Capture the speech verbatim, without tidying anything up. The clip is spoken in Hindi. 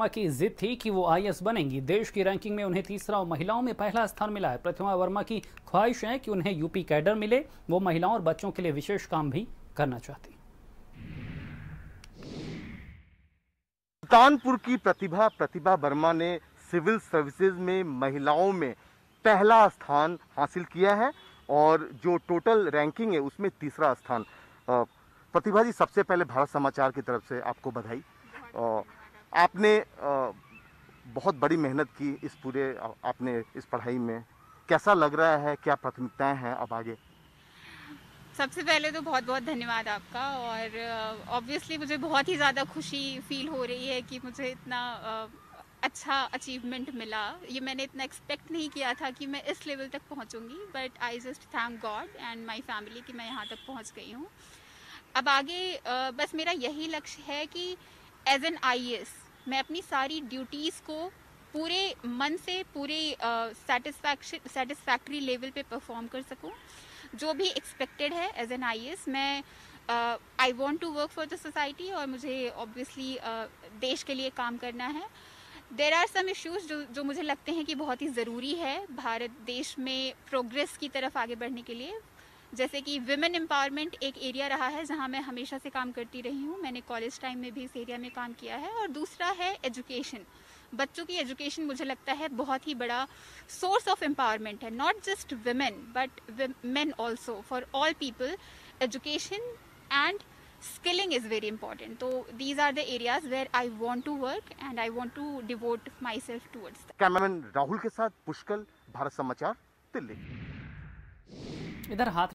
की जिद थी कि वो आई ए एस बनेंगी। देश की रैंकिंग में उन्हें तीसरा और महिलाओं में पहला स्थान मिला है। प्रतिमा वर्मा की ख्वाहिश है कि उन्हें यूपी कैडर मिले। वो महिलाओं और बच्चों के लिए विशेष काम भी करना चाहती। सुल्तानपुर की प्रतिभा प्रतिभा वर्मा ने सिविल सर्विसेज में महिलाओं में पहला स्थान हासिल किया है और जो टोटल रैंकिंग है उसमें तीसरा स्थान। प्रतिभा जी, सबसे पहले भारत समाचार की तरफ से आपको बधाई। आपने बहुत बड़ी मेहनत की इस पूरे आपने इस पढ़ाई में, कैसा लग रहा है, क्या प्राथमिकताएं हैं अब आगे? सबसे पहले तो बहुत बहुत धन्यवाद आपका। और ऑब्वियसली uh, मुझे बहुत ही ज़्यादा खुशी फील हो रही है कि मुझे इतना uh, अच्छा अचीवमेंट मिला। ये मैंने इतना एक्सपेक्ट नहीं किया था कि मैं इस लेवल तक पहुंचूंगी, but I just thank God and my family कि मैं यहाँ तक पहुंच गई हूँ। अब आगे uh, बस मेरा यही लक्ष्य है कि as an I A S मैं अपनी सारी ड्यूटीज़ को पूरे मन से पूरे सेटिस्फैक्शन सेटिस्फैक्ट्री लेवल पे परफॉर्म कर सकूं। जो भी एक्सपेक्टेड है as an I A S, मैं I want to work for the society और मुझे ऑब्वियसली uh, देश के लिए काम करना है। देर आर सम इश्यूज जो जो मुझे लगते हैं कि बहुत ही ज़रूरी है भारत देश में प्रोग्रेस की तरफ आगे बढ़ने के लिए। जैसे कि विमेन एम्पावरमेंट एक एरिया रहा है जहां मैं हमेशा से काम करती रही हूं। मैंने कॉलेज टाइम में भी इस एरिया में काम किया है। और दूसरा है एजुकेशन। बच्चों की एजुकेशन मुझे लगता है बहुत ही बड़ा सोर्स ऑफ एम्पावरमेंट है, not just women but men also. For all people education and skilling is very important. तो these are the areas where I want to work and I want to devote myself towards. Cameraman Rahul के साथ पुष्कल, भारत समाचार, दिल्ली। इधर हाथ